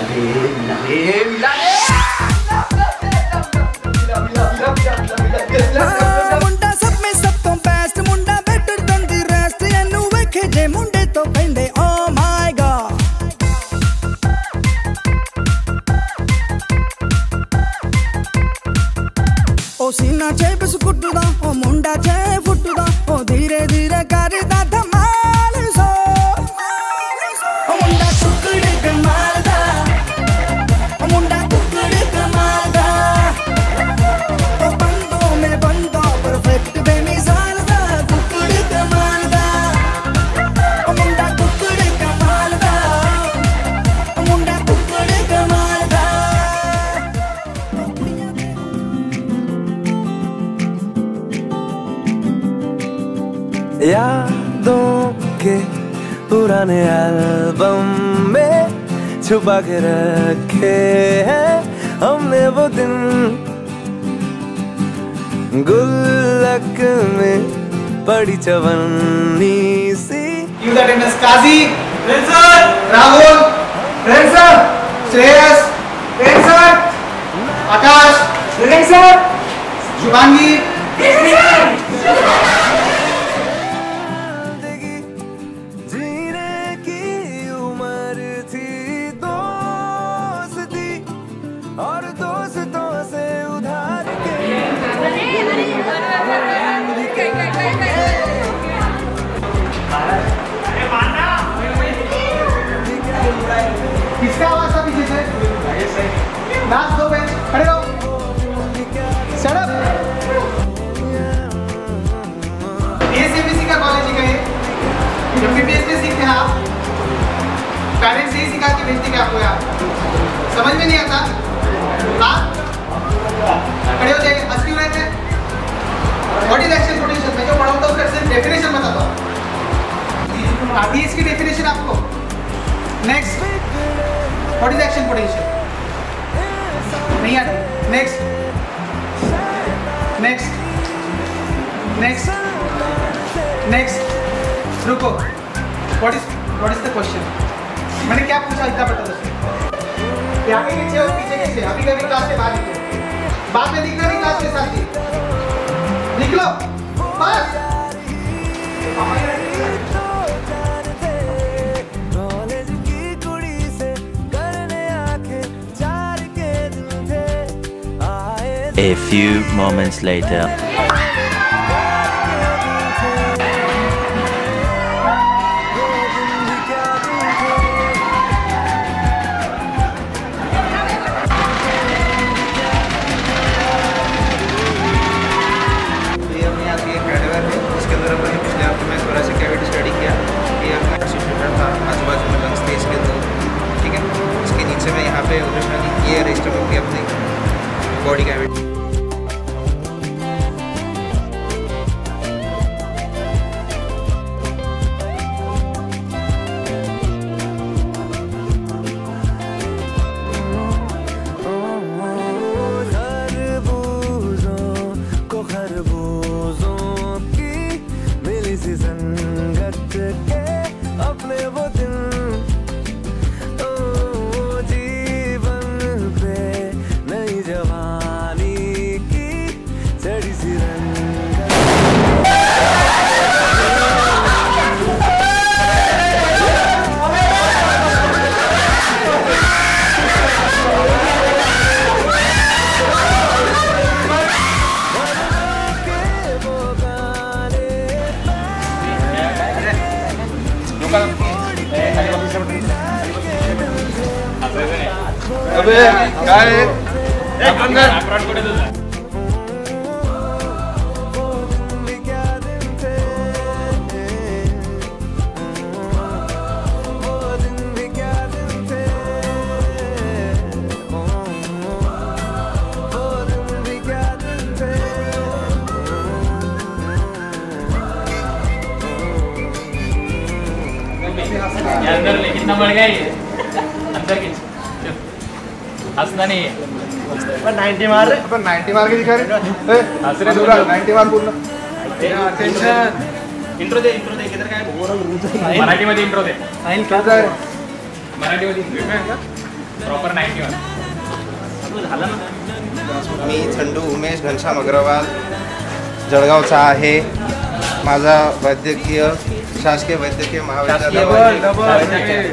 मुंडा सब में सब तो बेस्ट मुंडा बेटर देन द रेस्ट एनु वेखे जे मुंडे तो कहंदे ओ माय गॉड ओ सीना चे बिस्कुटदा ओ मुंडा चे फुटदा ओ धीरे धीरे करदा धमाल सो ओ मुंडा टुकड़े कमाल दा ओ मुंडा टुकड़े कमाल दा ओ बंदों में बंदा परफेक्ट बेमिसाल दा टुकड़े कमाल दा ओ मुंडा टुकड़े कमाल दा ओ मुंडा टुकड़े कमाल दा यादों के पुराने एल्बम में छुपा के रखे हैं हमने वो दिन गुल्लक में पड़ी चवन्नी सी। Use attendance Kazi, Sir, Rahul, Sir, Shreyas, Sir, Akash, Sir, Shubhangi, जीने की उम्र थी दोस्ती और दोस्तों से उधार के किसका आवाज था पीछे से? लास्ट दो बेंच खड़े रहो। Shut up. ASMBC का कॉलेज है ये। जब PPS में सीखते हैं आप, पेरेंट्स यही सिखा के भेजते हैं आपको यार। समझ में नहीं आता? हाँ? खड़े हो जाइए। हंस क्यों रहे थे? What is action potential? मैं जो पढ़ाऊँ उसका सिर्फ डेफिनेशन बताता हूँ। आती है इसकी डेफिनेशन आपको? Next. What is action potential? नहीं आता। Next. Next. Next. Next. रुको। What is the question? मैंने क्या पूछा इतना बता दो। आगे पीछे और पीछे पीछे। अभी कभी क्लास से बाहर निकलो। बाद में दिखना नहीं क्लास के साथ ही। निकलो। बस। A few moments later. Body cavity अबे काय आपण कर अंदर ले कितना बढ़ गया ये अंदर खींच हंसना नहीं है पर 90 मार रहे अपन 90 मार के दिखा रहे हंस रहे दूर 90 मार पूर्ण टेंशन इंट्रो दे किधर का है मराठी मध्ये इंट्रो दे साइन क्या है मराठी मध्ये प्रॉपर 91 झालं ना. मी छंडू उमेश घनश्याम अग्रवाल जळगावचा आहे. माझा वैद्यकीय शासकीय वैद्यकीय महाविद्यालय.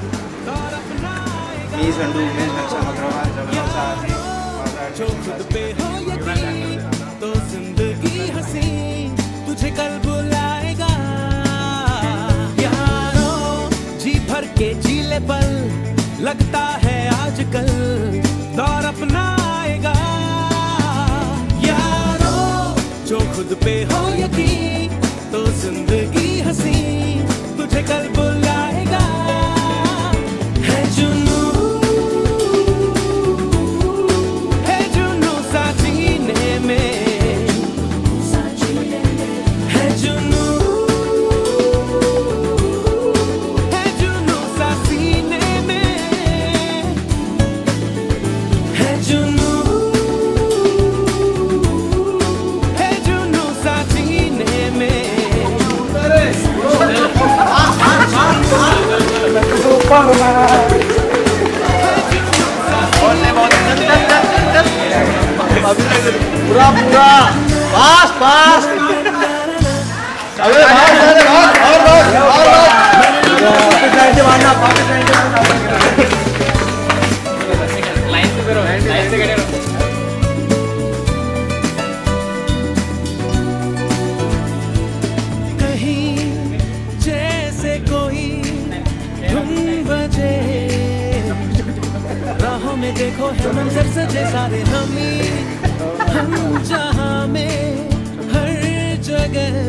मी छंडू उमेश घनश्याम अग्रवाल जळगावचा आहे. तो जिंदगी हसी तुझे कल बुलाएगा यारो. जी भर के जीले पल लगता है आजकल दौर अपना आएगा यारो. जो खुद पे हो यकीन तो जिंदगी हसी तुझे कल बुलाएगा. है जुनू सा जीने में. है जुनू सा सीने में. है जुनू सा जीने में. पूरा पूरा पास पास. अबे लाइन से करो, लाइन से करो. कहीं जैसे कोई धुन बजे राहों में देखो है मंजर सजे सारे हम जहां में हर जगह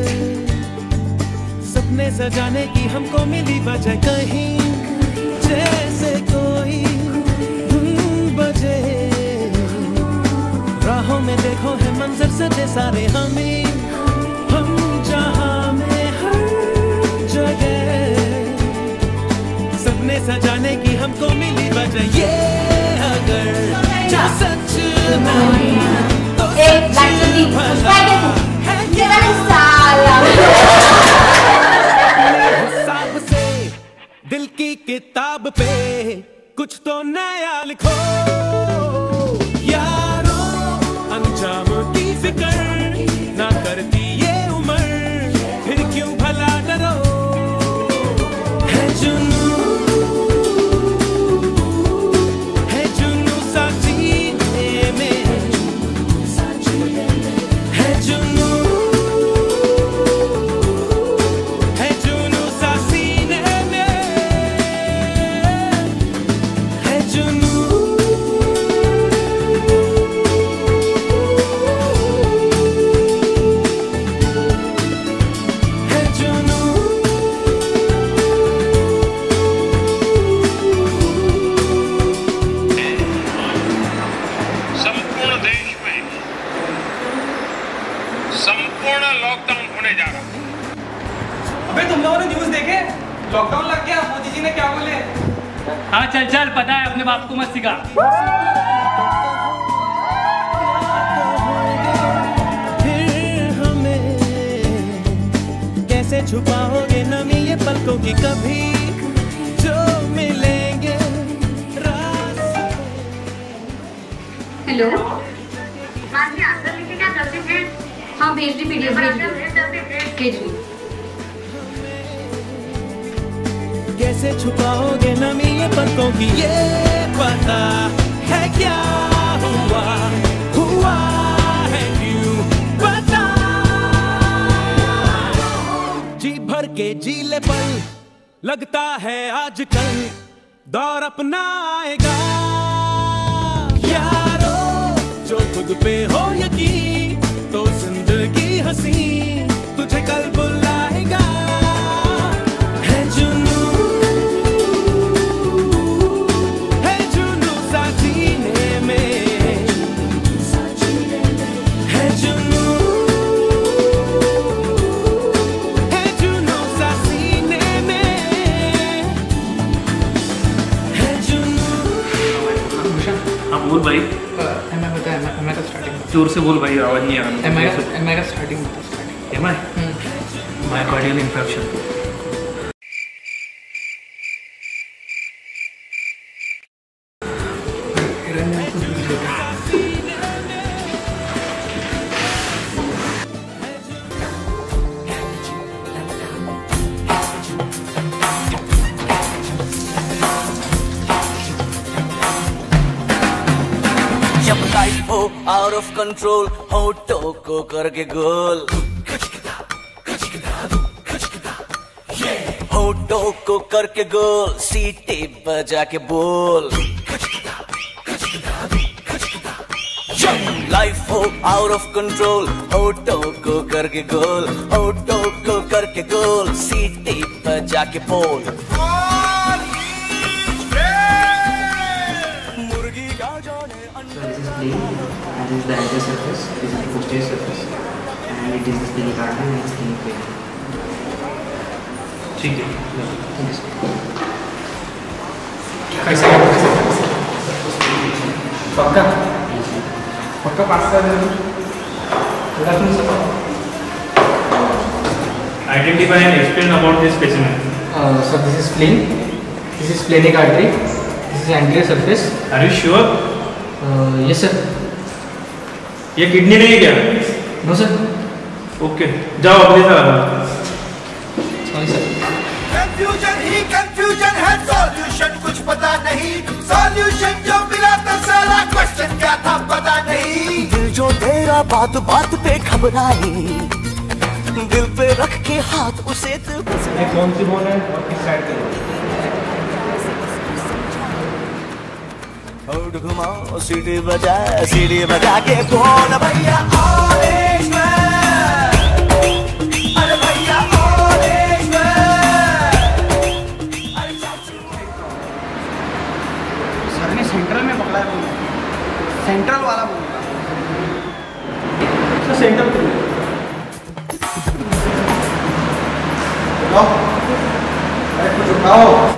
सपने सजाने की हमको मिली वजह. कहीं जैसे कोई धुन बजे राहों में देखो है मंजर सजे सारे हम जहां में हर जगह सपने सजाने की हमको मिली वजह. ये अगर जो सच नहीं तो हिसाब से दिल की किताब पे कुछ तो नया लिखो यारो. अंजाम की फिक्र ना करती ये उम्र फिर क्यों भला डरो. है जुनू सा जीने में. है जुनू सा सीने में. है जुनू संपूर्ण देश में संपूर्ण लॉकडाउन होने जा रहा है. अबे तुम लोगों ने न्यूज़ देखे? लॉकडाउन लग गया. मोदी जी ने क्या बोले? हाँ चल चल, पता है, अपने बाप को मत सिखा. फिर हमें कैसे छुपाओगे नमी ये पलकों की कभी जो मिलेंगे रास्ते. हेलो हाँ भेज दी पीडीएफ भेज दी. कैसे छुपाओगे नमी ये पलकों की ये पता है क्या हुआ है क्यों पता. जी भर के जीले पल लगता है आजकल दौर अपना आएगा यारो. जो खुद पे हो यकीन तो जिंदगी हसी तुझे कल बुलाएगा. है जुनू सा जीने में. है जुनू सा सीने में. है जुनू. हाँ बोल भाई. एमआई बता. एमआई का स्टार्टिंग. जोर से बोल भाई, आवाज नहीं आ रहा. एमआई का स्टार्टिंग बता. MI myocardial infection. ट्रेन में कुछ भी लेकर जब लाइफ हो आउट ऑफ कंट्रोल, होठों को करके गोल, होठों को करके गोल, सीटी बजा के बोल। लाइफ हो आउट ऑफ कंट्रोल, होठों को करके गोल, होठों को करके गोल, सीटी बजा के बोल। This is plane, and this is the angle surface, this is the posterior surface, and it is the splenic artery and splenic vein. ठीक है। कैसे पक्का पक्का पास कर Identify and explain about this specimen. So this is spleen, this is splenic artery, this is anterior surface. Are you sure? Yes sir. ये kidney नहीं क्या? No sir. Okay, जाओ अगले सवाल। Sorry sir. कंफ्यूजन ही कंफ्यूजन है, solution कुछ पता नहीं, सॉल्यूशन जो मिला तो सारा क्वेश्चन क्या था पता नहीं। दिल जो तेरा बात बात पे घबराए, दिल पे रख के हाथ उसे कौन सी बोल है और किस साइड पे? होठ घुमाओ, सीटी बजा के बोल भैया ऑरेंज मैन, अरे भैया ऑरेंज सर ने सेंट्रल में पकड़ा है, सेंट्रल वाला बोला तो सेंट्रल पे अरे कुछ उठाओ।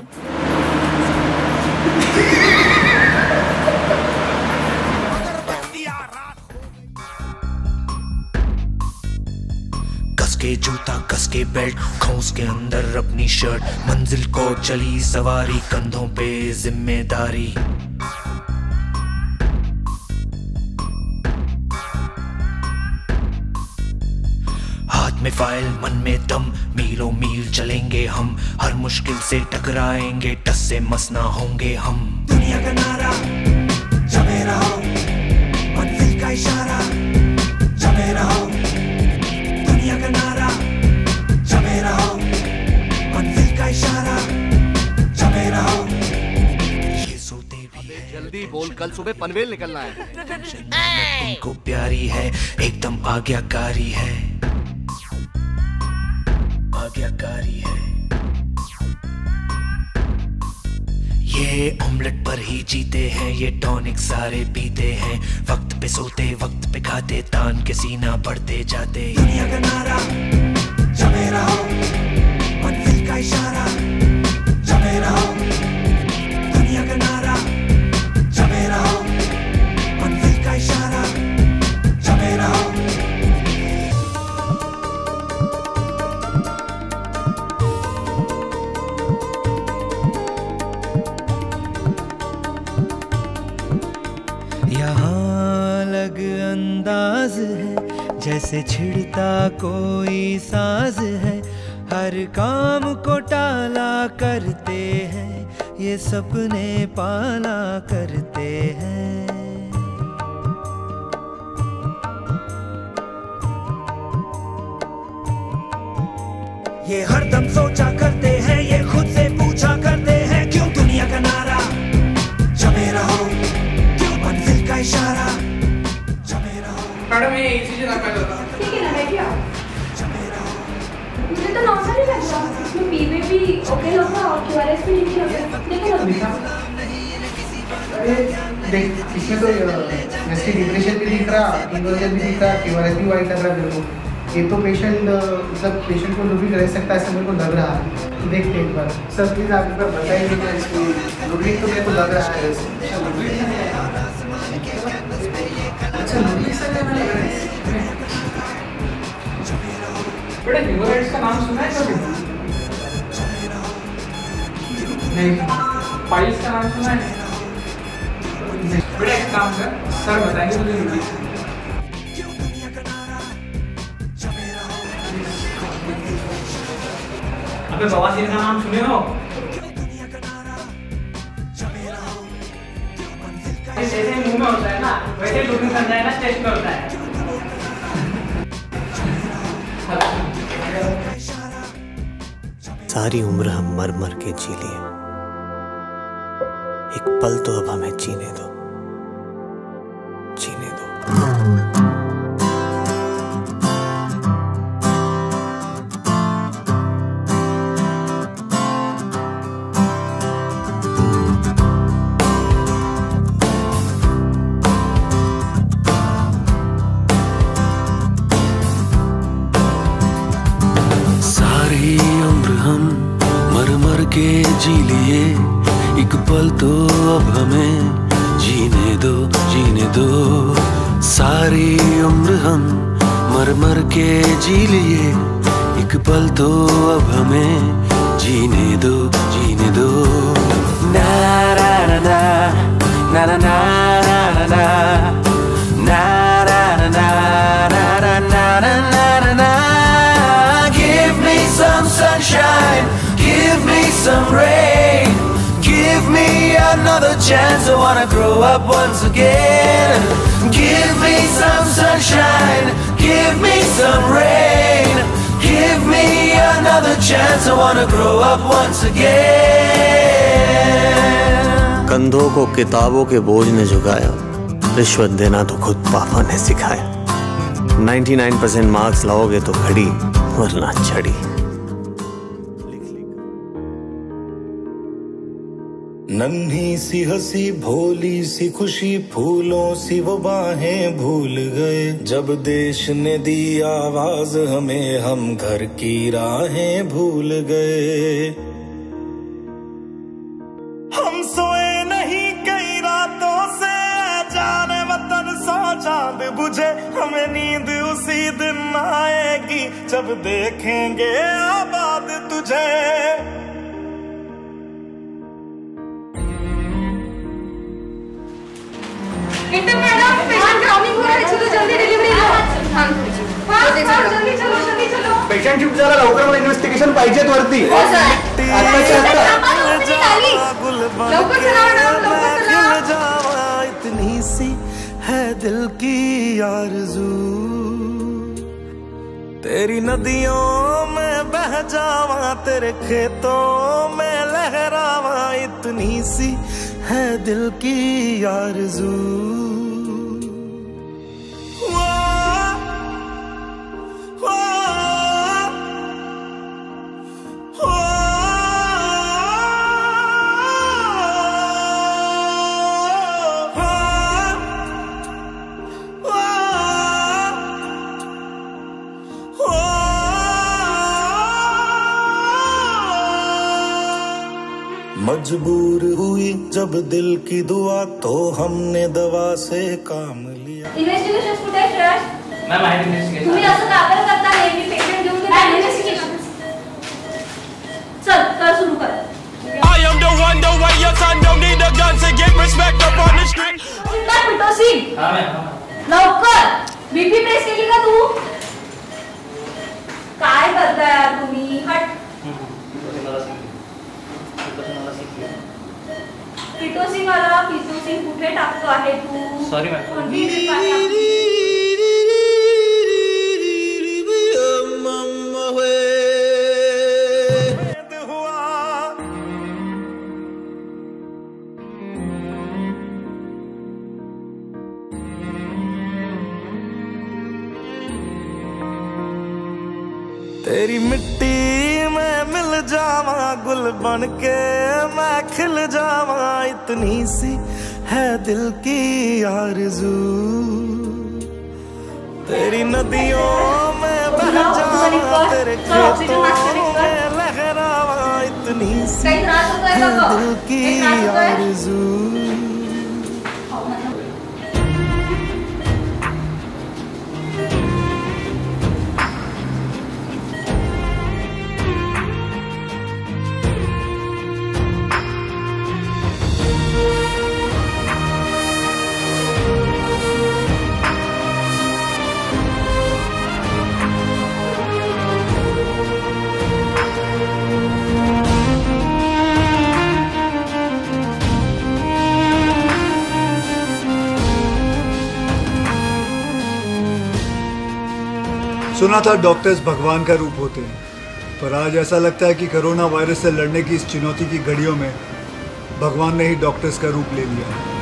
कसके जूता कसके बेल्ट, खोस के अंदर अपनी शर्ट, मंजिल को चली सवारी, कंधों पे जिम्मेदारी। हाथ में फाइल मन में दम, मीलों मील चलेंगे हम, हर मुश्किल से टकराएंगे, टस से मस ना होंगे हम। दुनिया का नारा जमे रहो, मंजिल का इशारा जमे रहो, दुनिया का नारा जमे रहो, मंजिल का इशारा जमे रहो। ये सोते भी है, जल्दी बोल, कल सुबह पनवेल निकलना है। तुमको प्यारी है, एकदम आज्ञाकारी है, आज्ञाकारी है। ये ऑमलेट पर ही जीते हैं, ये टॉनिक सारे पीते हैं, वक्त पे सोते वक्त पे खाते, तान के सीना बढ़ते जाते। दुनिया का नारा जमे रहो, मंजिल का इशारा जमे रहो, दुनिया का नारा जमे रहो, मंजिल का इशारा जमे रहो। यहाँ अलग अंदाज है, जैसे छिड़ता कोई साज है, हर काम को टाला करते हैं, ये सपने पाला करते हैं। ये हरदम सोचा करते हैं, ये खुद से पूछा करते हैं, क्यों दुनिया का नारा जमे रहो, क्यों मंजिल का इशारा जमे रहो। मैडम ये इसी जगह पे होता है। ठीक है ना, बैठिए आप। मुझे तो नॉर्मल ही लग रहा है, इसमें पी में भी ओके होगा और क्यूआरएस भी लिखी होगी, देखो ना। अरे देख, इसमें तो जैसे डिप्रेशन भी दिख रहा, इन्वर्जन भी दिख रहा, क्यूआरएस भी वाइट लग रहा है मेरे को। ये तो पेशेंट मतलब पेशेंट को लुब्रिक रह सकता है ऐसा मेरे को लग रहा है। देखते एक बार सर, प्लीज़ आप एक बार बताइए क्या इसमें लुब्रिक तो मेरे को लग रहा है। अच्छा लुब्रिक सर बेटा ह्यूमराइड्स का नाम सुना है कभी? नहीं। पाइल्स का नाम सुना है? बेटा एक काम कर, सर बताएंगे तुझे हिंदी। अबे बवासीर का नाम सुने हो? जैसे मुंह में होता है ना, वैसे लुकिंग समझा है ना, टेस्ट में होता है। सारी उम्र हम मर मर के जी लिए, एक पल तो अब हमें जीने दो, जीने दो। के जी लिए, एक पल तो अब हमें जीने दो, जीने दो। सारी उम्र हम मर मर के जी लिए, एक पल तो अब हमें जीने दो, जीने दो। ना ना ना ना ना ना ना ना ना ना ना ना ना ना। Give me some sunshine, give me some rain, give me another chance. I wanna grow up once again. Give me some sunshine, give me some rain, give me another chance. I wanna grow up once again. कंधों को किताबों के बोझ ने झुकाया, रिश्वत देना तो खुद पापा ने सिखाया। 99% मार्क्स लाओगे तो घड़ी, वरना छड़ी। नन्ही सी हंसी भोली सी खुशी, फूलों सी वो बाहें भूल गए। जब देश ने दी आवाज हमें, हम घर की राहें भूल गए। हम सोए नहीं कई रातों से, जाने वतन सा चांद बुझे। हमें नींद उसी दिन आएगी, जब देखेंगे आबाद तुझे। पेशंट शिफ्ट झाला, लवकर मला इन्व्हेस्टिगेशन पाहिजेत वरती। इतनी सी है दिल की आरज़ू, तेरी नदियों में बह जावा, तेरे खेतों में लहरावा। इतनी सी है दिल की आरज़ू। मजबूर हुई जब दिल की दुआ, तो हमने दवा से काम लिया। इन्व्हेस्टिगेशन कुठे आहे श्रेयस? मॅम आहे इन्व्हेस्टिगेशन। तुम्ही असं का बरं करता? नेहमी पेशंट घेऊन ते इन्व्हेस्टिगेशन। चल कर सुरू कर। I am the one, the way your son don't need a gun to get respect up on the street. सुंदर पिटोसी। हां मॅम। लवकर बीपी प्रेस केली का तू? काय करताय यार तुम्ही? हट। पिटोसी मला पिटोसी कुठे टाकतो आहे तू? Sorry ma'am. तेरी मिट्टी में मिल जावा, गुल बन के मैं खिल जावा। इतनी सी है दिल की आरज़ू, तेरी नदियों में बह जावा, तेरे खेतों में लहरावा। इतनी सी है दिल की आरज़ू। सुना था डॉक्टर्स भगवान का रूप होते हैं, पर आज ऐसा लगता है कि कोरोना वायरस से लड़ने की इस चुनौती की घड़ियों में भगवान ने ही डॉक्टर्स का रूप ले लिया है।